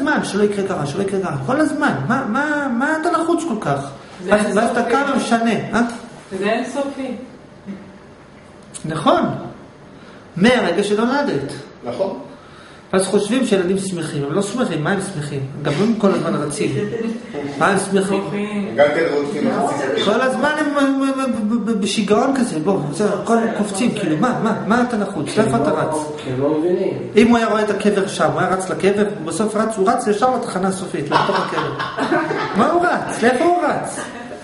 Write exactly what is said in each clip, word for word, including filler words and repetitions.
הזמן, שלא יקרה ככה, שלא יקרה ככה, כל הזמן. מה, מה, מה אתה לחוץ כל כך? ואז אתה כמה משנה, אה? זה אינסופי. נכון. מהרגע שנולדת. נכון. אז חושבים שילדים שמחים, הם לא שמחים, מה הם שמחים? גם הם כל הזמן רצים. מה הם שמחים? גם כן רוצים לחצי. כל הזמן הם בשיגעון כזה, בואו, כל הם קופצים, כאילו, מה, מה, מה אתה נחוץ? איפה אתה רץ? הם לא מבינים. אם הוא היה רואה את הקבר שם, הוא היה רץ לקבר, בסוף רץ, הוא רץ ישר לתחנה הסופית, לתוך הקבר. מה הוא רץ? לאיפה הוא רץ?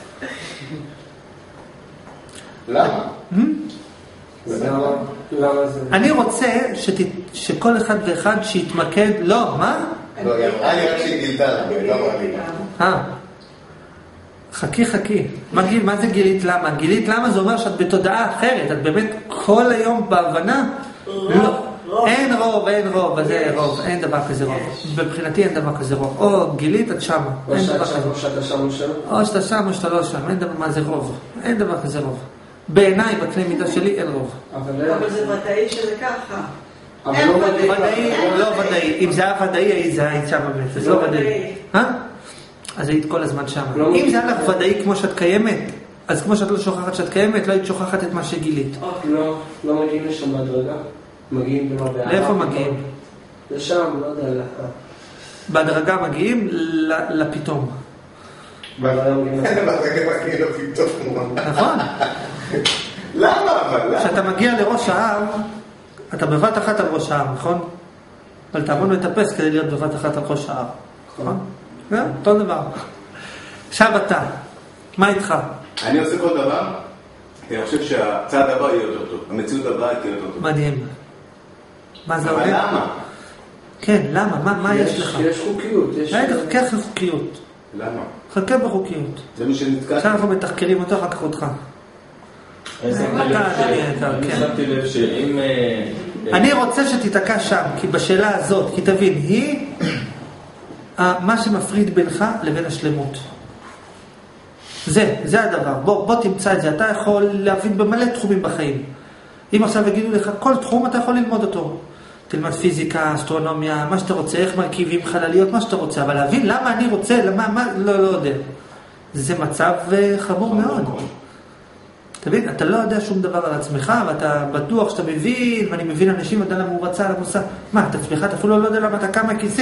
למה? אני רוצה שכל אחד ואחד שיתמקד, לא, מה? לא, היא אמרה לי רק שהיא גילתה לה, לא אמרה לי. אה, חכי חכי, מה זה גילית למה? גילית למה זה אומר שאת בתודעה אחרת, את באמת כל היום בהבנה? לא, אין רוב, אין רוב, זה רוב, אין דבר כזה רוב. מבחינתי אין דבר כזה רוב, או גילית את שמה, אין דבר כזה. או שאתה שם או שם? או שאתה שם או שאתה לא שם, אין דבר מה זה רוב, אין דבר כזה רוב. בעיניי, בקנה מידה שלי, אין רוב. אבל זה ודאי שזה ככה. אבל לא ודאי. ודאי, לא ודאי. אם זה היה ודאי, זה היית שם באמת. זה לא ודאי. אה? אז היית כל הזמן שם. אם זה היה לך ודאי כמו שאת קיימת, אז כמו שאת לא שוכחת שאת קיימת, לא היית שוכחת את מה שגילית. לא, לא מגיעים לשם בהדרגה. מגיעים במה בעיה. לאיפה מגיעים? לשם, לא יודע לך. בהדרגה מגיעים לפתאום. בהדרגה מגיעים לפתאום. נכון. למה אבל? כשאתה מגיע לראש ההר, אתה בבת אחת על ראש ההר, נכון? אבל תעמוד מטפס כדי להיות בבת אחת על ראש ההר, נכון? זה אותו דבר. עכשיו אתה, מה איתך? אני עושה כל דבר, אני חושב שהצעד הבא יהיה יותר טוב, המציאות הבאה תהיה יותר טוב. מדהים. מה זה אבל עולה? למה? כן, למה? מה יש לך? יש חוקיות. רגע, חכה אחרי חוקיות. למה? חכה בחוקיות. זה מי שנתקע? עכשיו אנחנו מתחקרים אותו, אחר כך אותך. שמתי לב שאם... אני רוצה שתתעקע שם, כי בשאלה הזאת, כי תבין, היא מה שמפריד בינך לבין השלמות. זה, זה הדבר. בוא, בוא תמצא את זה. אתה יכול להבין במלא תחומים בחיים. אם עכשיו יגידו לך, כל תחום אתה יכול ללמוד אותו. תלמד פיזיקה, אסטרונומיה, מה שאתה רוצה, איך מרכיבים חלליות, מה שאתה רוצה. אבל להבין למה אני רוצה, למה, מה, לא, לא יודע. זה מצב חמור מאוד. תבין, אתה לא יודע שום דבר על עצמך, ואתה בטוח שאתה מבין, ואני מבין אנשים, אתה למה הוא רצה על המוסע. מה, אתה עצמך, אתה אפילו לא יודע למה אתה קם מהכיסא.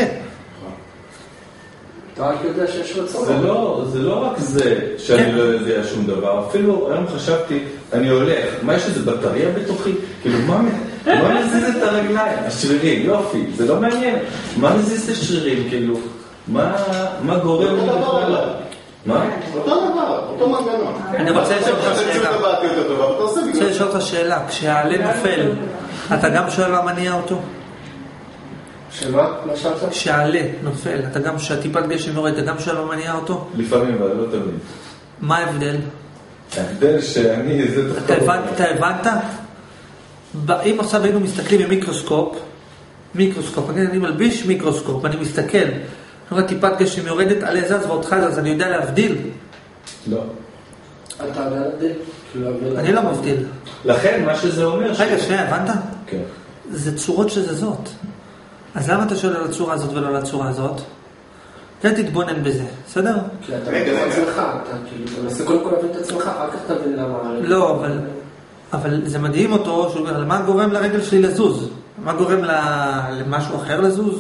אתה רק יודע שיש רצון. זה לא, זה לא רק זה שאני לא יודע שום דבר. אפילו היום חשבתי, אני הולך, מה יש איזה בטריה בתוכי? כאילו, מה, מה מזיז את הרגליים? השרירים, יופי, זה לא מעניין. מה מזיז את השרירים, כאילו? מה, מה גורם לי בכלל? מה? אותו דבר, אותו מנגנון. אני רוצה לשאול אותך שאלה. רוצה לשאול אותך שאלה. כשהעלה נופל, אתה גם שואל מה מניע אותו? שמה? מה שאלת? כשהעלה נופל, אתה גם שהטיפת גשם יורד, אתה גם שואל מה מניע אותו? לפעמים, אבל לא תמיד. מה ההבדל? ההבדל שאני... אתה הבנת? אם עכשיו היינו מסתכלים במיקרוסקופ, מיקרוסקופ, אני מלביש מיקרוסקופ, אני מסתכל, אני רואה טיפת גשם יורדת, עלה זז ואותך זז, אני יודע להבדיל. לא. אתה יודע להבדיל? אני לא מבדיל. לכן, מה שזה אומר... רגע, שנייה, הבנת? כן. זה צורות שזזות. אז למה אתה שואל על הצורה הזאת ולא על הצורה הזאת? אתה תתבונן בזה, בסדר? כי אתה מבין את עצמך, אתה כאילו, אתה מנסה קודם כל להבין את עצמך, אחר כך תבין למה... לא, אבל... אבל זה מדהים אותו, שהוא אומר, מה גורם לרגל שלי לזוז? מה גורם למשהו אחר לזוז?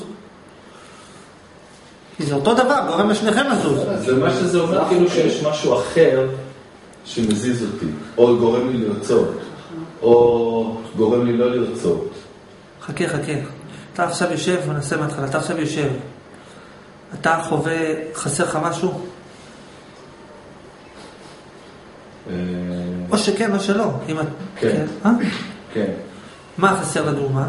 כי זה אותו דבר, גורם לשניכם לזוז. זה מה שזה אומר כאילו שיש משהו אחר שמזיז אותי, או גורם לי לרצות, או גורם לי לא לרצות. חכה, חכה. אתה עכשיו יושב, ונעשה מהתחלה, אתה עכשיו יושב. אתה חווה, חסר לך משהו? או שכן או שלא. כן. כן. מה חסר לדוגמה?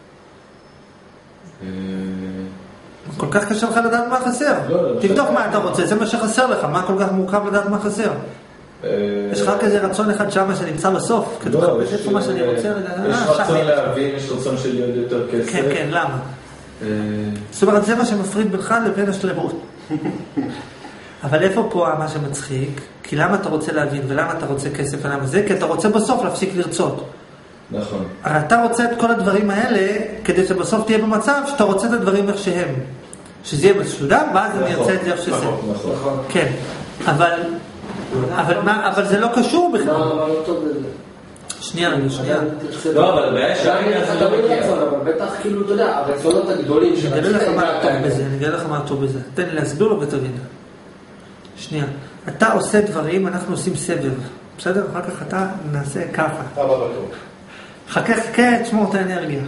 כל כך קשה לך לדעת מה חסר. תבדוק מה אתה רוצה, זה מה שחסר לך. מה כל כך מורכב לדעת מה חסר? יש לך כזה רצון אחד שמה שנמצא בסוף? לא, יש מה שאני רוצה. יש רצון להבין, יש רצון של להיות יותר כסף. כן, כן, למה? זאת אומרת, זה מה שמפריד בינך לבין השלמות. אבל איפה פה מה שמצחיק? כי למה אתה רוצה להבין ולמה אתה רוצה כסף ולמה זה? כי אתה רוצה בסוף להפסיק לרצות. נכון. הרי אתה רוצה את כל הדברים האלה כדי שבסוף תהיה במצב שאתה רוצה את הדברים איך שהם. שזה יהיה מסודר, ואז אני ארצה את זה איך שזה. נכון, נכון. כן, אבל, אבל מה, אבל זה לא קשור בכלל. מה לא טוב בזה? שנייה, רגע, שנייה. לא, אבל הבעיה שהרגע זה לא מגיע. אבל בטח כאילו, אתה יודע, הרצונות הגדולים של אני אגלה לך מה טוב בזה, אני אגלה לך מה טוב בזה. תן לי להסביר לו ותבין. שנייה. אתה עושה דברים, אנחנו עושים סבב. בסדר? אחר כך אתה נעשה ככה. הבא בתור. חכה, חכה, תשמור את האנרגיה.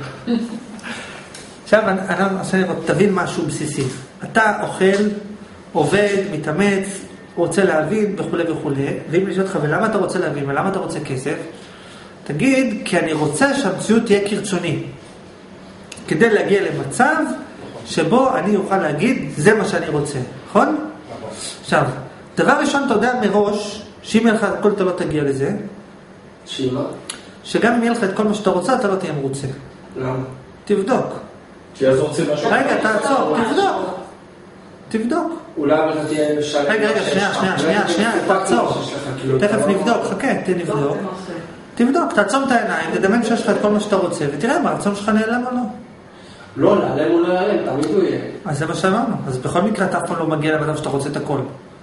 עכשיו, אני עושה לראות, תבין משהו בסיסי. אתה אוכל, עובד, מתאמץ, רוצה להבין וכו' וכו'. ואם נשאל אותך, ולמה אתה רוצה להבין, ולמה אתה רוצה כסף? תגיד, כי אני רוצה שהמציאות תהיה כרצוני. כדי להגיע למצב שבו אני אוכל להגיד, זה מה שאני רוצה. נכון? עכשיו, דבר ראשון, אתה יודע מראש, שאם יהיה לך את הכל, אתה לא תגיע לזה. שאלה? שגם אם יהיה לך את כל מה שאתה רוצה, אתה לא תהיה מרוצה. למה? תבדוק. כי אז רוצים משהו. רגע, תעצור, תבדוק. תבדוק. אולי אבל אתה תהיה משלם. רגע, רגע, שנייה, שנייה, שנייה, שנייה, תעצור. תכף נבדוק, חכה, תן נבדוק. תבדוק, תעצום את העיניים, תדמיין שיש לך את כל מה שאתה רוצה, ותראה מה, הרצון שלך נעלם או לא. לא, להיעלם הוא לא יעלם, תמיד הוא יהיה. אז זה מה שאמרנו. אז בכל מקרה אתה אף פעם לא מגיע למצב שאתה רוצה את הכל.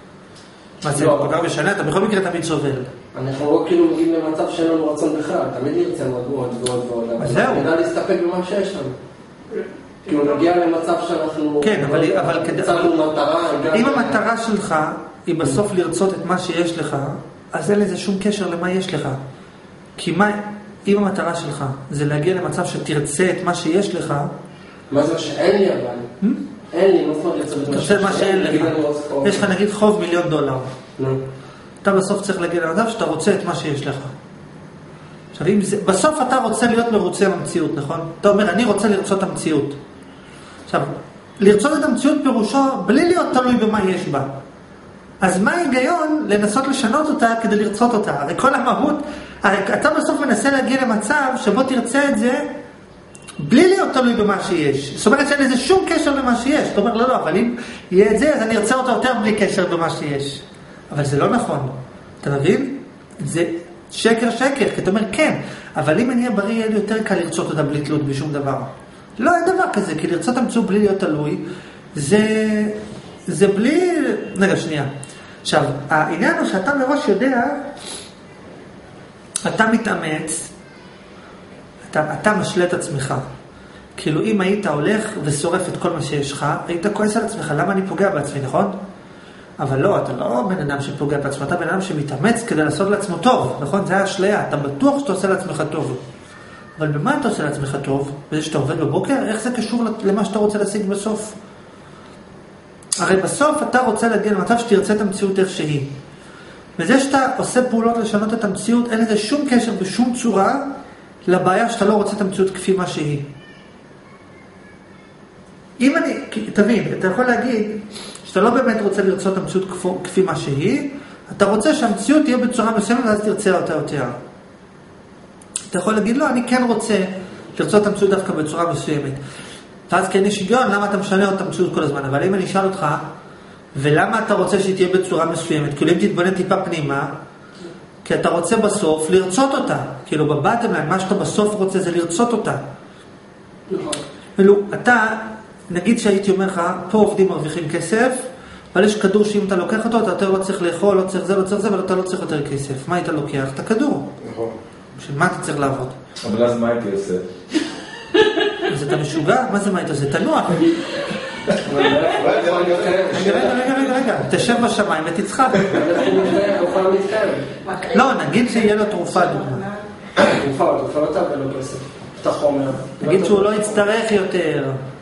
מה זה, כל כך משנה, אתה בכל מקרה תמיד סובל. אנחנו לא כאילו מגיעים למצב שאין לנו רצון בכלל, תמיד נרצה עוד ועוד ועוד ועוד. אז זהו. נדע להסתפק במה שיש לנו. כאילו נגיע למצב שאנחנו... כן, אבל כדי... הצבנו מטרה... אם המטרה שלך היא בסוף לרצות את מה שיש לך, אז אין לזה שום קשר למה יש לך. כי מה, אם המטרה שלך זה להגיע למצב שתרצה את מה שיש לך... מה זה מה שאין לי אבל? אין לי, מה זאת אומרת לרצות את מה שיש לך? מה שאין לך. יש לך נגיד חוב מיליון דולר. אתה בסוף צריך להגיע למצב שאתה רוצה את מה שיש לך. עכשיו, אם זה, בסוף אתה רוצה להיות מרוצה במציאות, נכון? אתה אומר, אני רוצה לרצות את המציאות. עכשיו, לרצות את המציאות פירושו בלי להיות תלוי במה יש בה. אז מה ההיגיון לנסות לשנות אותה כדי לרצות אותה? הרי כל המהות, הרי אתה בסוף מנסה להגיע למצב שבו תרצה את זה בלי להיות תלוי במה שיש. זאת אומרת שאין לזה שום קשר למה שיש. אתה אומר, לא, לא, אבל אם יהיה את זה, אז אני ארצה אותו יותר בלי קשר במה שיש. אבל זה לא נכון. אתה מבין? זה שקר שקר, כי אתה אומר כן, אבל אם אני אהיה בריא, יהיה לי יותר קל לרצות אותה בלי תלות בשום דבר. לא, אין דבר כזה, כי לרצות המציאות בלי להיות תלוי, זה, זה בלי... רגע, שנייה. עכשיו, העניין הוא שאתה מראש יודע, אתה מתאמץ, אתה, אתה משלה את עצמך. כאילו, אם היית הולך ושורף את כל מה שיש לך, היית כועס על עצמך, למה אני פוגע בעצמי, נכון? אבל לא, אתה לא בן אדם שפוגע בעצמו, אתה בן אדם שמתאמץ כדי לעשות לעצמו טוב, נכון? זה האשליה, אתה בטוח שאתה עושה לעצמך טוב. אבל במה אתה עושה לעצמך טוב? בזה שאתה עובד בבוקר? איך זה קשור למה שאתה רוצה להשיג בסוף? הרי בסוף אתה רוצה להגיע למצב שתרצה את המציאות איך שהיא. וזה שאתה עושה פעולות לשנות את המציאות, אין לזה שום קשר בשום צורה לבעיה שאתה לא רוצה את המציאות כפי מה שהיא. אם אני, תבין, אתה יכול להגיד שאתה לא באמת רוצה לרצות את המציאות כפי מה שהיא, אתה רוצה שהמציאות תהיה בצורה מסוימת ואז תרצה אותה יותר. אתה יכול להגיד, לא, אני כן רוצה לרצות את המציאות דווקא בצורה מסוימת. ואז כן יש היגיון, למה אתה משנה את המציאות כל הזמן? אבל אם אני אשאל אותך, ולמה אתה רוצה שהיא תהיה בצורה מסוימת? כאילו אם תתבונן טיפה פנימה, כי אתה רוצה בסוף לרצות אותה. כאילו בבטם להם, מה שאתה בסוף רוצה זה לרצות אותה. נכון. כאילו, אתה, נגיד שהייתי אומר לך, פה עובדים מרוויחים כסף, אבל יש כדור שאם אתה לוקח אותו, אתה יותר לא צריך לאכול, לא צריך זה, לא צריך זה, אבל אתה לא צריך יותר כסף. מה היית לוקח? את הכדור. נכון. בשביל מה אתה צריך לעבוד? אבל אז מה הייתי עושה? אז אתה משוגע? מה זה מה היית עושה? תנוח. רגע, רגע, רגע, רגע. תשב בשמיים ותצחק. לא, נגיד שיהיה לו תרופה דוגמה. תרופה, תרופה לא תעבל לו כסף. את החומר. נגיד שהוא לא יצטרך יותר.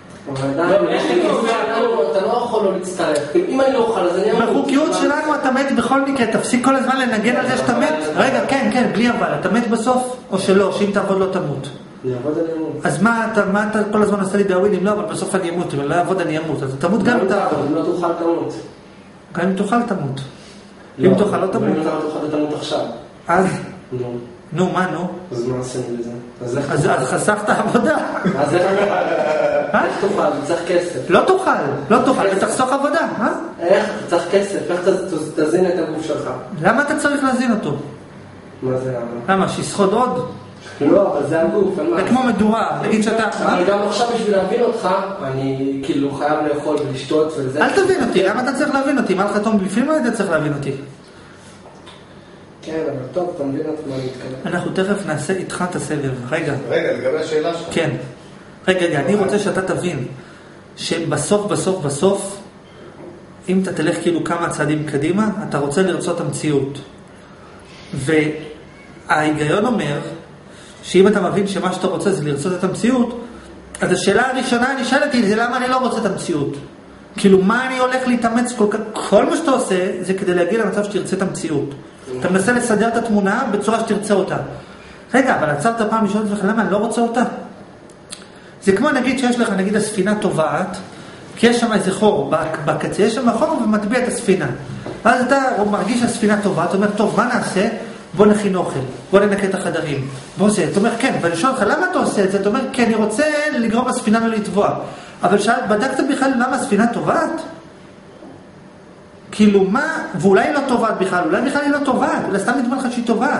אתה לא יכול לא להצטרך. אם אני לא אוכל, אז אני... בחוקיות שלנו אתה מת בכל מקרה. תפסיק כל הזמן לנגן על זה שאתה מת. רגע, כן, כן, בלי אבל. אתה מת בסוף או שלא, שאם תעבוד לא תמות. אני אעבוד אני אמות. אז מה אתה כל הזמן עושה לי דאווינים? לא, אבל בסוף אני אמות. אם אני לא אעבוד אני אמות. אז תמות גם אם תעבוד. אם לא תוכל תמות. גם אם תוכל תמות. אם תוכל לא תמות. אם לא תוכל תמות עכשיו. אז? נו. נו, מה נו? אז מה עשינו בזה? אז חסכת עבודה. אז איך תוכל? צריך כסף. לא תוכל, לא תוכל, ותחסוך עבודה, אה? איך? צריך כסף, איך תזין את הגוף שלך? למה אתה צריך להזין אותו? מה זה למה? למה, שיסחוד עוד? לא, אבל זה הגוף, אין מה. זה כמו מדורה, נגיד שאתה... אבל גם עכשיו בשביל להבין אותך, אני כאילו חייב לאכול ולשתות וזה. אל תבין אותי, למה אתה צריך להבין אותי? מה לך תום בפנים, מה אתה צריך להבין אותי? כן, אבל טוב, אתה מבין אותי מה להתקדם. אנחנו תכף נעשה איתך את הסבב. רגע. רגע, לגבי השאלה שלך. כן. רגע, רגע, אני רוצה שאתה תבין שבסוף, בסוף, בסוף, אם אתה תלך כאילו כמה צעדים קדימה, אתה רוצה לרצות המציאות. וההיגיון אומר שאם אתה מבין שמה שאתה רוצה זה לרצות את המציאות, אז השאלה הראשונה אני שאלת היא, זה למה אני לא רוצה את המציאות? כאילו, מה אני הולך להתאמץ כל כך? כל מה שאתה עושה זה כדי להגיע למצב שתרצה את המציאות. אתה מנסה לסדר את התמונה בצורה שתרצה אותה. רגע, אבל עצרת פעם לשאול את עצמך, למה אני לא רוצה אותה? זה כמו נגיד שיש לך, נגיד הספינה טובעת, כי יש שם איזה חור בקצה, יש שם חור ומטביע את הספינה. ואז אתה מרגיש שהספינה טובעת, אתה אומר, טוב, מה נעשה? בוא נכין אוכל, בוא ננקה את החדרים. בוא זה, אתה אומר, כן, ואני שואל לך, למה אתה עושה את זה? אתה אומר, כן, אני רוצה לגרום הספינה לא לטבוע. אבל שאל, בדקת בכלל למה הספינה טובעת? כאילו מה, ואולי היא לא טובעת בכלל, אולי בכלל היא לא טובעת, אולי סתם נדמה לך שהיא טובעת.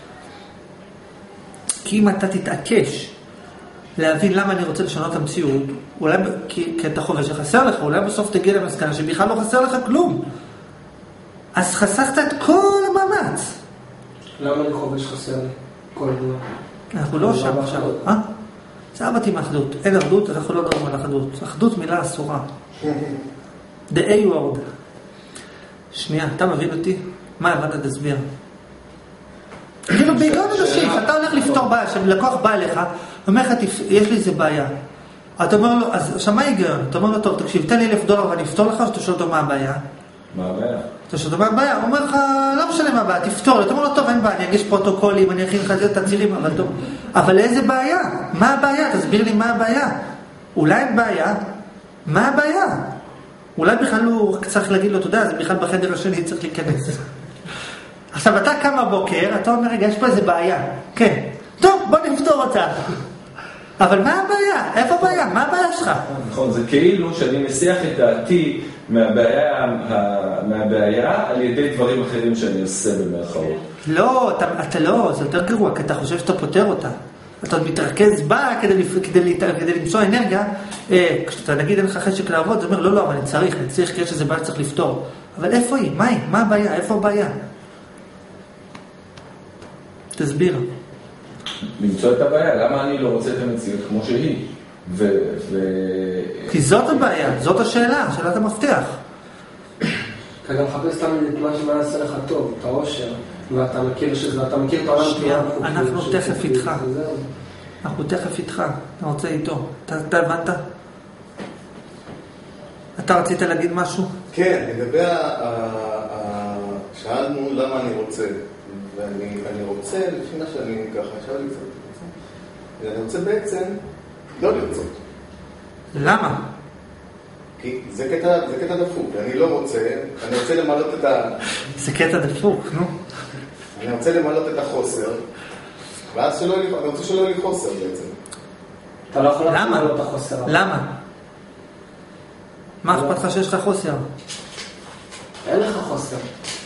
כי אם אתה תתעקש להבין למה אני רוצה לשנות את המציאות, אולי כי, כי אתה חושב שחסר לך, אולי בסוף תגיע למסקנה שבכלל לא חסר לך כלום. אז חסכת את כל המאמץ. למה אני חובש חסר לי? כל דבר. אנחנו לא שם עכשיו. אה? זה אבא עם אחדות. אין אחדות, אנחנו לא מדברים על אחדות. אחדות מילה אסורה. The A word. שנייה, אתה מבין אותי? מה הבנת תסביר? כאילו בעיקרון אנשים, שאתה הולך לפתור בעיה, שלקוח בא אליך, אומר לך, יש לי איזה בעיה. אתה אומר לו, אז עכשיו מה ההיגיון? אתה אומר לו, טוב, תקשיב, תן לי אלף דולר ואני אפתור לך, או שאתה שואל אותו מה הבעיה? מה הבעיה? אתה שואל אותו מה הבעיה? הוא אומר לך, לא משנה מה הבעיה, תפתור. אתה אומר לו, טוב, אין בעיה, אני אגיש פרוטוקולים, אני אכין לך את הצירים, אבל טוב. אבל איזה בעיה? מה הבעיה? תסביר לי מה הבעיה. אולי אין בעיה? מה הבעיה? אולי בכלל הוא צריך להגיד לו, אתה יודע, זה בכלל בחדר השני צריך להיכנס. עכשיו, אתה קם בבוקר, אתה אומר, רגע, יש פה איזה בעיה. כן. טוב, בוא נפתור אותה. אבל מה הבעיה? איפה הבעיה? מה הבעיה שלך? נכון, זה כאילו שאני מסיח את דעתי מהבעיה, מהבעיה על ידי דברים אחרים שאני עושה במרכאות. לא, אתה, אתה לא, זה יותר גרוע, כי אתה חושב שאתה פותר אותה. אתה מתרכז בה כדי, כדי, כדי למצוא אנרגיה. אה, כשאתה נגיד אין לך חשק לעבוד, זה אומר, לא, לא, אבל אני צריך, אני צריך, כי יש איזה בעיה שצריך לפתור. אבל איפה היא? מה היא? מה הבעיה? איפה הבעיה? תסביר. למצוא את הבעיה, למה אני לא רוצה את המציאות כמו שהיא? ו... ו... כי זאת הבעיה, זאת השאלה, שאלת המפתח. אתה גם מחפש תמיד את מה שמנסה לך טוב, את העושר, ואתה מכיר שזה, אתה מכיר את העולם שנייה, אנחנו תכף איתך. אנחנו תכף איתך, אתה רוצה איתו. אתה הבנת? אתה רצית להגיד משהו? כן, לגבי ה... שאלנו למה אני רוצה. ואני רוצה, לפי מה שאני ככה, עכשיו אני קצת, אני רוצה בעצם לא לרצות. למה? כי זה קטע, זה קטע דפוק, אני לא רוצה, אני רוצה למלות את ה... זה קטע דפוק, נו. אני רוצה למלות את החוסר, ואז שלא, אני רוצה שלא יהיה לי חוסר בעצם. אתה לא יכול למה? למלות את החוסר. למה? מה אכפת לך שיש לך חוסר? אין לך חוסר.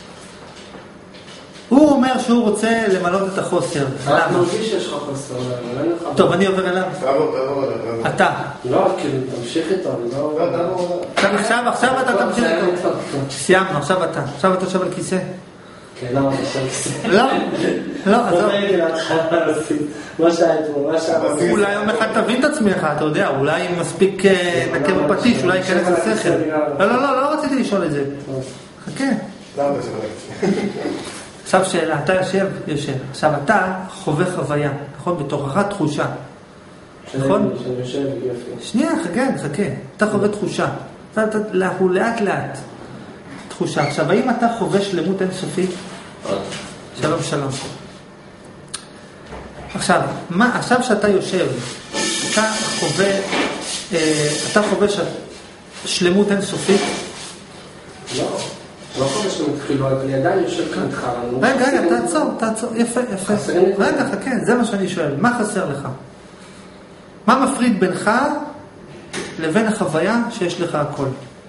הוא אומר שהוא רוצה למלות את החוסר. למה? אני מרגיש שיש לך חוסר, אבל אין לך... טוב, אני עובר אליו. תעבור, תעבור. אתה. לא, כאילו, תמשיך איתו, אני לא... לא, תעבור. עכשיו, עכשיו אתה תמשיך איתו. סיימנו, עכשיו אתה. עכשיו אתה יושב על כיסא. כן, למה אתה יושב על כיסא? לא, לא, עזוב. מה שהיה אתמול, מה שהיה... אולי יום אחד תבין את עצמך, אתה יודע, אולי מספיק נקה בפטיש, אולי ייכנס לשכל. לא, לא, לא, לא רציתי לשאול את זה. חכה. למה אתה שואל? עכשיו שאלה, אתה יושב, יושב. עכשיו אתה חווה חוויה, נכון? בתוכך תחושה. נכון? שאני יושב, יופי. שנייה, חכה, חכה. אתה חווה תחושה. אנחנו לאט לאט. תחושה. עכשיו, האם אתה חווה שלמות אינסופית? שלום, שלום. עכשיו, מה, עכשיו שאתה יושב, אתה חווה, אתה חווה שלמות אינסופית? לא. לא חושב שאני מתחילו, אני עדיין יושב כאן איתך. רגע, רגע, תעצור, תעצור, יפה, יפה. רגע, חכה, זה מה שאני שואל. מה חסר לך? מה מפריד בינך לבין החוויה שיש לך הכל?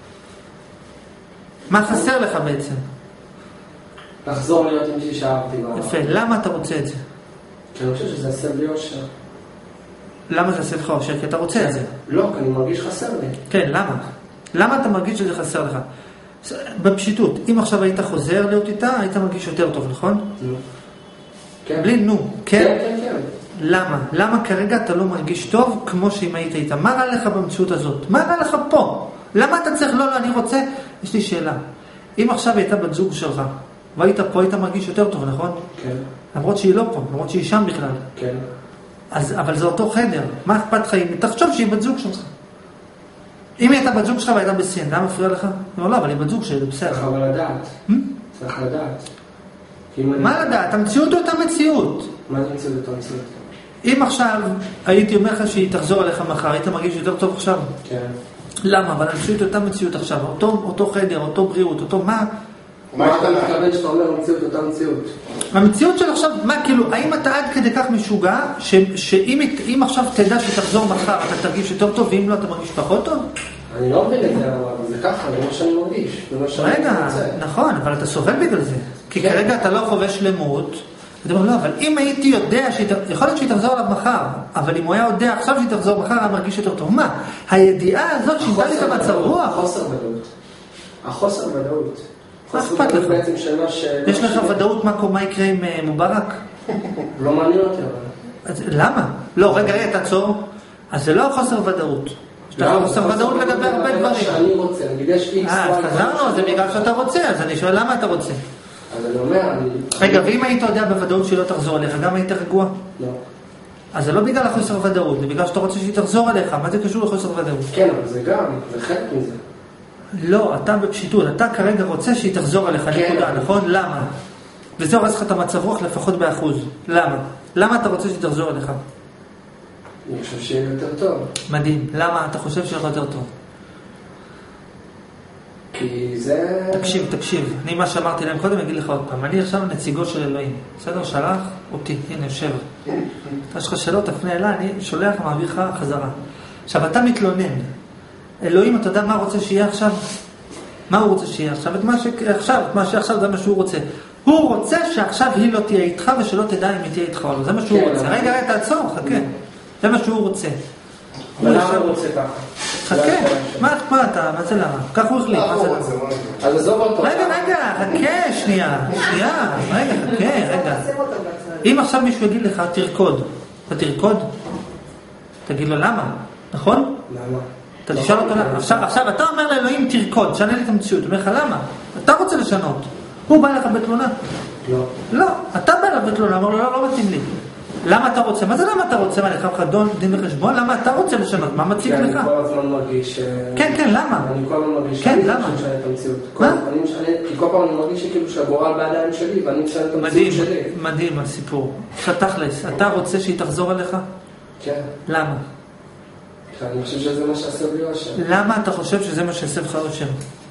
מה חסר לך בעצם? לחזור להיות עם שאהבתי. יפה, למה אתה רוצה את זה? כי אני חושב שזה עשה בלי אושר. למה זה עושה לך אושר? כי אתה רוצה את זה. לא, כי אני מרגיש חסר לי. כן, למה? למה אתה מרגיש שזה חסר לך? בפשיטות, אם עכשיו היית חוזר להיות איתה, היית מרגיש יותר טוב, נכון? נו. כן. בלי נו, כן? כן, כן, כן. למה? למה כרגע אתה לא מרגיש טוב כמו שאם היית איתה? מה רע לך במציאות הזאת? מה רע לך פה? למה אתה צריך? לא, לא, אני רוצה... יש לי שאלה. אם עכשיו הייתה בת זוג שלך, והיית פה, היית מרגיש יותר טוב, נכון? כן. למרות שהיא לא פה, למרות שהיא שם בכלל. כן. אז, אבל זה אותו חדר. מה אכפת לך? תחשוב שהיא בת זוג שלך. אם הייתה בת זוג שלך והייתה בסין, למה מפריע לך? לא, לא, אבל היא בת זוג שלי, בסדר. צריך אבל לדעת. צריך לדעת. מה לדעת? המציאות אותה מציאות. מה זה מציאות אותה מציאות? אם עכשיו הייתי אומר לך שהיא תחזור אליך מחר, היית מרגיש יותר טוב עכשיו? כן. למה? אבל המציאות אותה מציאות עכשיו. אותו, אותו חדר, אותו בריאות, אותו מה? מה אתה מתכוון שאתה אומר מציאות אותה מציאות? המציאות של עכשיו, מה כאילו, האם אתה עד כדי כך משוגע, ש, שאם אם עכשיו תדע שתחזור מחר, אתה תרגיש יותר טוב, ואם לא, אתה מרגיש פחות טוב? אני לא מבין את זה, אבל זה ככה, זה מה שאני מרגיש. רגע, נכון, אבל אתה סובל בגלל זה. כי כרגע אתה לא חווה שלמות. אתה אומר, לא, אבל אם הייתי יודע, יכול להיות שהיא תחזור עליו מחר, אבל אם הוא היה יודע עכשיו שהיא תחזור מחר, אני מרגיש יותר טוב. מה? הידיעה הזאת שינתה לי את המצב רוח? החוסר ודאות. החוסר ודאות. מה אכפת לך? יש לך ודאות מה יקרה עם מובארק? לא מעניין אותי, אבל... למה? לא, רגע, רגע, תעצור. אז זה לא חוסר ודאות. יש לך חוסר ודאות לגבי הרבה דברים. אני רוצה, נגיד יש איקס... אה, אז חזרנו, זה בגלל שאתה רוצה, אז אני שואל למה אתה רוצה. אז אני אומר, אני... רגע, ואם היית יודע בוודאות שהיא לא תחזור אליך, גם היית רגוע? לא. אז זה לא בגלל החוסר ודאות, זה בגלל שאתה רוצה שהיא תחזור אליך. מה זה קשור לחוסר ודאות? כן, אבל זה גם, זה חלק מזה. לא, אתה בפשיטות, אתה כרגע רוצה שהיא תחזור אליך, נקודה, נכון? למה? וזה הורס לך את המצב רוח לפחות באחוז. למה? למה אתה רוצה שהיא תחזור אליך? אני חושב שיהיה יותר טוב. מדהים. למה אתה חושב שיהיה יותר טוב? כי זה... תקשיב, תקשיב. אני מה שאמרתי להם קודם, אגיד לך עוד פעם. אני עכשיו נציגו של אלוהים. בסדר? שלח אותי. הנה, יושב. יש לך שאלות, תפנה אליי, אני שולח, מעביר לך חזרה. עכשיו, אתה מתלונן. אלוהים, אתה יודע מה רוצה שיהיה עכשיו? מה הוא רוצה שיהיה עכשיו? את מה שעכשיו, את מה שעכשיו זה מה שהוא רוצה. הוא רוצה שעכשיו היא לא תהיה איתך ושלא תדע אם היא תהיה איתך או לא. זה מה שהוא רוצה. רגע, רגע, תעצור, חכה. זה מה שהוא רוצה. אבל למה הוא רוצה ככה? חכה, מה אתה? מה זה למה? כך הוא החליט, מה זה למה? אז עזוב אותו. רגע, רגע, חכה, שנייה, שנייה, רגע, חכה, רגע. אם עכשיו מישהו יגיד לך, תרקוד, אתה תרקוד? תגיד לו למה, נכון? למה? אתה תשאל אותו למה. עכשיו, אתה אומר לאלוהים תרקוד, שנה לי את המציאות, הוא אומר לך למה? אתה רוצה לשנות. הוא בא לך בתלונה? לא. לא, אתה בא לך בתלונה, אמר לו לא, לא מתאים לי. למה אתה רוצה? מה זה למה אתה רוצה? מה לך לך דין וחשבון? למה אתה רוצה לשנות? מה מציג לך? אני כל הזמן מרגיש... כן, כן, למה? אני כל הזמן מרגיש... כן, למה? שאני משנה את המציאות. מה? כי כל פעם אני מרגיש שכאילו שהגורל בידיים שלי ואני משנה את המציאות שלי. מדהים, מדהים הסיפור. שתכלס, אתה רוצה שהיא תחזור אליך? כן. למה? אני חושב שזה מה שעשה לי אושר. למה אתה חושב שזה מה שעשה לך אושר?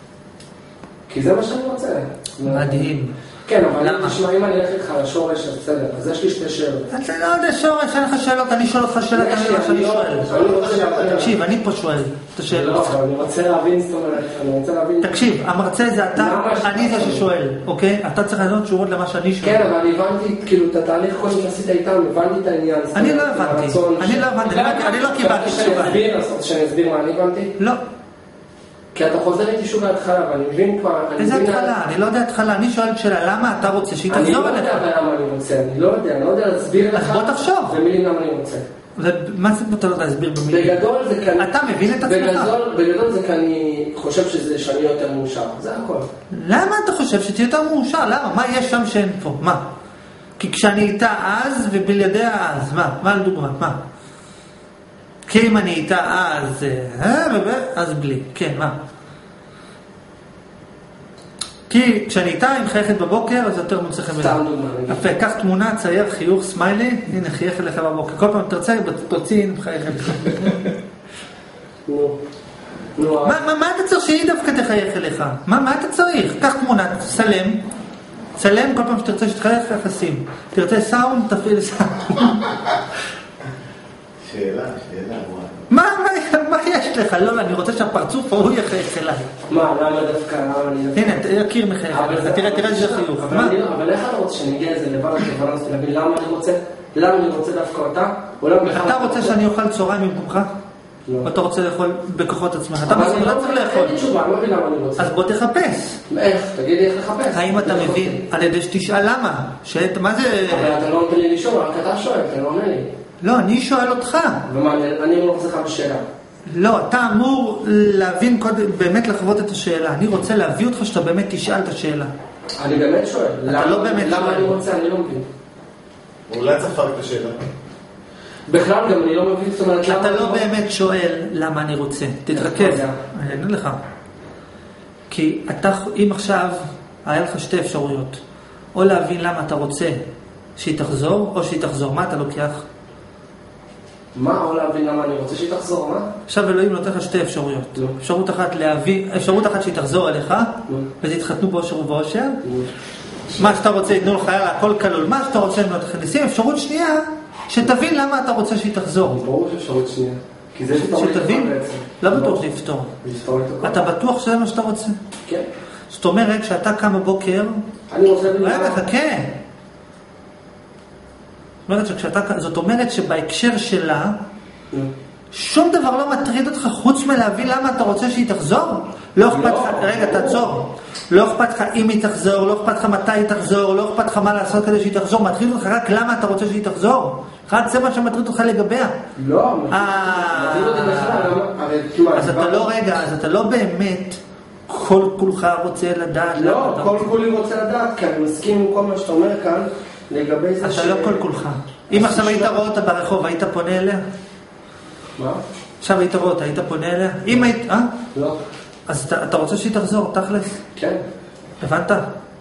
כי זה מה שאני רוצה. מדהים. כן, אבל תשמע, אם אני אלך איתך לשורש, אז בסדר, אז יש לי שתי שאלות. אתה לא יודע שורש, אין לך שאלות, אני שואל אותך שאלות, אני לא שאני שואל. תקשיב, אני פה שואל את השאלות. לא, אבל אני רוצה להבין, זאת אומרת, אני רוצה להבין... תקשיב, המרצה זה אתה, אני זה ששואל, אוקיי? אתה צריך לענות תשובות למה שאני שואל. כן, אבל הבנתי, כאילו, את התהליך קודם שעשית איתם, הבנתי את העניין. אני לא הבנתי, אני לא הבנתי, אני לא קיבלתי תשובה. שאני אסביר מה אני הבנתי? לא. כי אתה חוזר איתי שוב להתחלה, ואני מבין כבר... איזה התחלה? אני לא יודע התחלה, אני שואל שאלה, למה אתה רוצה שהיא תחזור אליך? אני לא יודע למה אני רוצה, אני לא יודע, אני לא יודע להסביר לך... אז בוא תחשוב. במילים למה אני רוצה. ומה זה אתה לא להסביר במילים? בגדול זה כאן... אתה מבין את עצמך? בגדול זה כאן אני חושב שזה שאני יותר מאושר, זה הכל. למה אתה חושב שתהיה יותר מאושר? למה? מה יש שם שאין פה? מה? כי כשאני איתה אז ובלעדיה אז, מה? מה לדוגמה? מה? כי אם אני איתה אז, אז בלי. כן, מה? כי כשאני איתה, אם חייכת בבוקר, אז יותר מוצא חן בעיניי. סתם דוגמה, נגיד. יפה, קח תמונה, צייר, חיוך, סמיילי, הנה, חייך אליך בבוקר. כל פעם תרצה, תוציא, הנה, חייך אליך. נו. נו. מה אתה צריך שהיא דווקא תחייך אליך? מה אתה צריך? קח תמונה, צלם, צלם, כל פעם שתרצה שתחייך יחסים. תרצה סאונד, תפעיל סאונד. שאלה, שאלה, וואי. מה, מה יש לך? לא, אני רוצה שהפרצוף הוא יחייך אליי. מה, למה דווקא? הנה, תכיר מחייך. תראה, תראה איזה חיוך. אבל איך אתה רוצה שאני אגיע איזה לבד לבלנס ולהבין למה אני רוצה? למה אני רוצה דווקא אותה, או למה בכלל... אתה רוצה שאני אוכל צהריים במקומך? לא. או אתה רוצה לאכול בכוחות עצמך? אתה אבל אני לא לא צריך מבין, לאכול. אין לי תשובה, אני לא מבין למה אני רוצה. אז בוא תחפש. איך? תגיד לי איך לחפש. האם אתה מבין? על ידי שתשאל למה? שאת- מה זה... אבל אתה לא נותן לי לשאול, רק אתה שואל, אתה לא עונה לי. לא, אני שואל אותך. ומה, אני לא רוצה לך בשאלה. לא, אתה אמור להבין קודם, באמת לחוות את השאלה. אני רוצה להביא אותך שאתה באמת תשאל את השאלה. אני באמת שואל. למה- לא באמת למה שואל. אני רוצה? אני לא מבין. אולי צריך לפרק את השאלה. בכלל גם אני לא מבין, זאת אומרת, למה אתה אני לא רוצה? באמת שואל למה אני רוצה. תתרכז. זה? אני אענה לך. כי אתה, אם עכשיו היה לך שתי אפשרויות, או להבין למה אתה רוצה שהיא תחזור, או שהיא תחזור. מה אתה לוקח? מה, או להבין למה אני רוצה שהיא תחזור, מה? עכשיו אלוהים נותן לך שתי אפשרויות. נו. אפשרות אחת להביא, אפשרות אחת שהיא תחזור אליך, נו. ותתחתנו באושר ובאושר. מה שאתה רוצה ייתנו לך, יאללה, הכל כלול. מה שאתה רוצה הם לא תכניסים. אפשרות שנייה, שתבין למה אתה רוצה שהיא תחזור. ברור שאפשרות שנייה. כי זה יפתור לי את שתבין, הכל בעצם. לא בטוח שיפתור. יפתור לי את הכל. אתה בטוח שזה מה שאתה רוצה? כן. זאת אומרת שאתה קם בבוקר, אני רוצה להבין רגע, למה... חכה. זאת אומרת שכשאתה, זאת אומרת שבהקשר שלה, נו. שום דבר לא מטריד אותך חוץ מלהבין למה אתה רוצה שהיא תחזור? לא אכפת לך, רגע, תעצור. לא אכפת לך אם היא תחזור, לא אכפת לך מתי היא תחזור, לא אכפת לך מה לעשות כדי שהיא תחזור, מטריד אותך רק למה אתה רוצה שהיא תחזור. רק זה מה שמטריד אותך לגביה. לא, אה. מטריד אותי בכלל, למה? הרי תשמע, אז אתה לא, רגע, אז אתה לא באמת כל כולך רוצה לדעת למה לא, אתה כל רוצה. כולי רוצה לדעת, כי אני מסכים עם כל מה שאתה אומר כאן, לגבי זה ש... אתה לא כל כולך. אם עכשיו היית רואה אותה ברחוב, היית פונה אליה? מה? עכשיו היית רואה אותה, היית פונה אליה? אם היית, אה? לא. אז אתה, אתה רוצה שהיא תחזור, תכלס? כן. הבנת?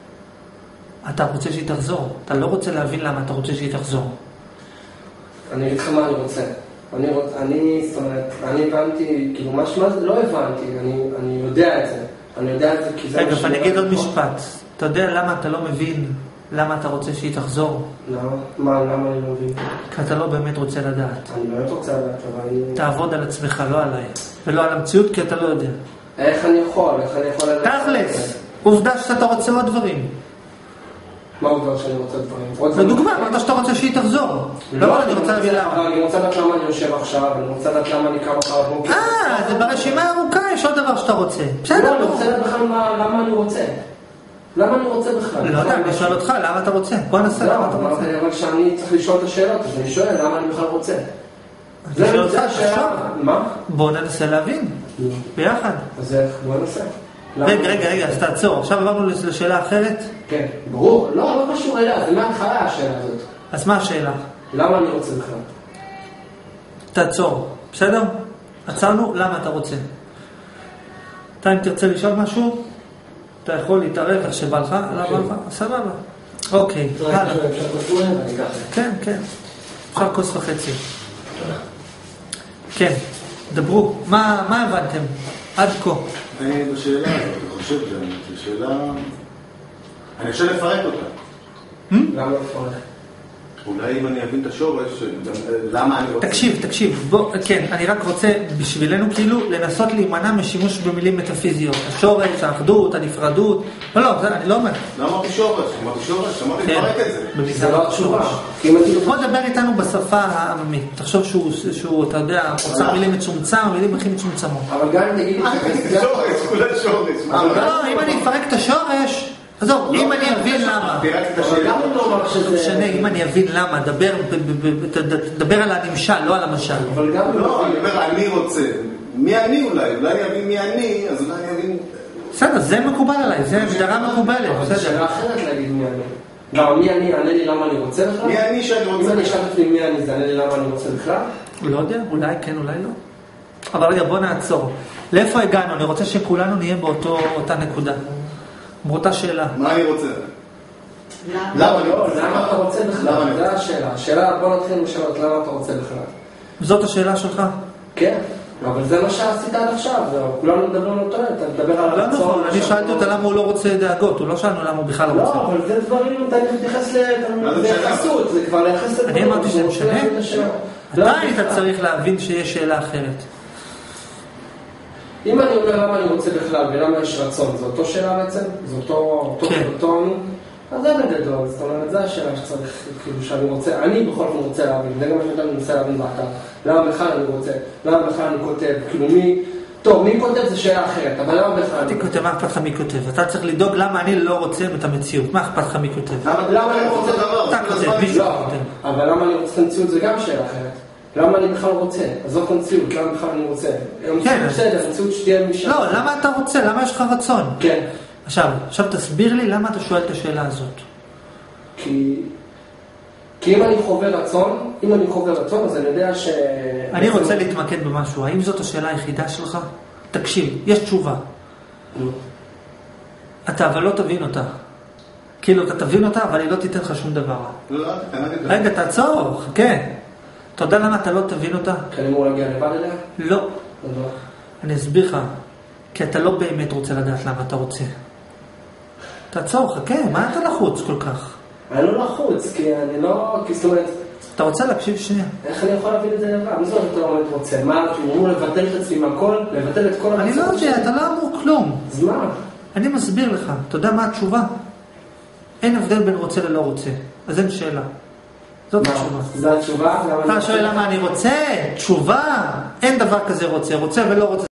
אתה רוצה שהיא תחזור. אתה לא רוצה להבין למה אתה רוצה שהיא תחזור. אני אגיד לך מה אני רוצה. אני רוצה, אני, זאת אומרת, אני הבנתי, כאילו, מה שמה זה, לא הבנתי, אני, אני יודע את זה. אני יודע את זה כי זה... רגע, מה אני שאני אגיד עוד יודע. משפט. אתה יודע למה אתה לא מבין למה אתה רוצה שהיא תחזור? למה? מה, למה אני לא מבין? כי אתה לא באמת רוצה לדעת. אני באמת רוצה לדעת, אבל אני... תעבוד על עצמך, לא עליי. ולא על המציאות, כי אתה לא יודע. איך אני יכול? איך אני יכול לדעת? תכלס, עובדה שאתה רוצה עוד דברים. מה עובדה שאני רוצה דברים? עוד דברים? לדוגמה, אמרת שאתה רוצה שהיא תחזור. לא, אני רוצה להבין למה. אני רוצה לדעת למה אני יושב עכשיו, אני רוצה לדעת למה אני קם אחר בוקר. אה, זה ברשימה הארוכה, יש עוד דבר שאתה רוצה. בסדר, לא, אני לא. רוצה לדעת בכלל מה- למה אני רוצה. למה אני רוצה בכלל? לא יודע, אני שואל אותך, למה אתה רוצה? בוא נעשה לא, למה אתה רוצה. אמרתי, אבל שאני צריך לשאול את השאלות, אז אני שואל למה אני בכלל רוצה. אני זה שואל אותך, זה השאלה. תחשוב. מה? בוא ננסה להבין, נו, ביחד. אז איך? בוא ננסה. למה? רגע, רגע, רגע, אז תעצור. עכשיו עברנו לשאלה אחרת. כן, ברור. לא, לא קשור אליה, זה מההתחלה השאלה הזאת. אז מה השאלה? למה אני רוצה בכלל? תעצור, בסדר? עצרנו, למה אתה רוצה? אתה אם תרצה לשאול משהו, אתה יכול להתערב איך שבא לך, למה לך? סבבה. אוקיי, הלאה. אפשר כוס מים ואני אקח. כן, כן. אפשר כוס וחצי. כן, דברו. מה מה הבנתם? עד כה. אני בשאלה הזאת, אני חושב באמת, זו שאלה... אני חושב לפרק אותה. למה לפרק? אולי אם אני אבין את השורש, למה אני רוצה... תקשיב, תקשיב, בוא, כן, אני רק רוצה בשבילנו כאילו לנסות להימנע משימוש במילים מטאפיזיות. השורש, האחדות, הנפרדות. לא, לא, זה אני לא אומר. לא אמרתי שורש, אמרתי שורש, אמרתי כן, לפרק את זה. במידה זה לא התשובה. כי אם אני... בוא דבר איתנו בשפה העממית. תחשוב שהוא, שהוא, אתה יודע, רוצה מילים מצומצם, מילים הכי מצומצמות. אבל גם אם תגיד לי... שורש, כולה שורש. לא, אם אני אפרק את השורש, עזוב, אם אני אבין למה. פירקתי את אבל השאלה. גם אם לומר לא שזה... משנה, אם אני אבין למה, דבר, ב- ב- ב- ת- ת- דבר על הנמשל, לא על המשל. אבל גם אם... לא, אני אומר, אני רוצה. מי אני אולי? אולי אני אבין מי אני, אז אולי אני אבין... בסדר, זה מקובל עליי, זה הגדרה מקובלת, אבל זו בסדר. שאלה אחרת להגיד מי אני. גם מי אני, יענה לי למה אני רוצה בכלל? מי אני שאני רוצה? אם אני אשאל את עצמי מי אני, זה יענה לי למה אני רוצה בכלל? לא יודע, אולי כן, אולי לא. אבל רגע, בוא נעצור. לאיפה הגענו? אני רוצה שכולנו נהיה באותה נקודה. באותה שאלה. מה אני רוצה? למה? למה אני לא, רוצה? למה אתה רוצה למה בכלל? אני זה רוצה? השאלה. השאלה, בוא נתחיל לשאלות למה אתה רוצה בכלל. זאת השאלה שלך? כן, אבל זה מה שעשית עד עכשיו, כולנו מדברים אותו, אתה מדבר על לא הרצון. נכון, אני שאלתי אותה למה הוא לא רוצה דאגות, הוא לא שאלנו למה הוא בכלל לא לא, רוצה. אבל זה דברים, אתה מתייחס ליחסות, זה כבר ליחס לדברים. אני אמרתי שזה הוא רוצה משנה. להבין את השאלה. אתה לא, היית בכלל. צריך להבין שיש שאלה אחרת. אם אני אומר למה אני רוצה בכלל ולמה יש רצון, זה אותו שאלה בעצם? זה אותו... אותו- כן. אותו... אז זה בגדול, זאת אומרת, זו השאלה שצריך, כאילו שאני רוצה, אני בכל זאת רוצה להבין, זה גם מה שאתה מנסה להבין באתר, למה בכלל אני רוצה, למה בכלל אני כותב, כאילו מי, טוב, מי כותב זה שאלה אחרת, אבל למה בכלל אני כותב, מה אכפת לך מי כותב? אתה צריך לדאוג למה אני לא רוצה את המציאות, מה אכפת לך מי כותב? למה אני רוצה דבר? אתה כותב, מישהו כותב. אבל למה אני רוצה את המציאות זה גם שאלה אחרת. למה אני בכלל רוצה? אז זאת המציאות, למה בכלל אני רוצה? כן. בסדר, המציאות שתהיה משם. לא, למה אתה רוצה? למה יש לך רצון? כן. עכשיו, עכשיו תסביר לי למה אתה שואל את השאלה הזאת. כי... כי אם אני חווה רצון, אם אני חווה רצון, אז אני יודע ש... אני רוצה להתמקד במשהו. האם זאת השאלה היחידה שלך? תקשיב, יש תשובה. אתה אבל לא תבין אותה. כאילו, אתה תבין אותה, אבל היא לא תיתן לך שום דבר. לא, לא, תנגד. רגע, תעצור, חכה. אתה יודע למה אתה לא תבין אותה? כי אני אמור להגיע לבד אליה? לא. אני אסביר לך. כי אתה לא באמת רוצה לדעת למה אתה רוצה. תעצור, חכה, מה אתה לחוץ כל כך? אני לא לחוץ, כי אני לא... כי זאת אומרת... אתה רוצה להקשיב שנייה? איך אני יכול להבין את זה לבד? מי זאת אתה לא רוצה? מה, אני אמור לבטל את עצמי מהכל? לבטל את כל... אני לא יודע, אתה לא אמור כלום. אז מה? אני מסביר לך. אתה יודע מה התשובה? אין הבדל בין רוצה ללא רוצה. אז אין שאלה. זאת התשובה. זו התשובה? אתה שואל למה אני רוצה? תשובה. אין דבר כזה רוצה. רוצה ולא רוצה.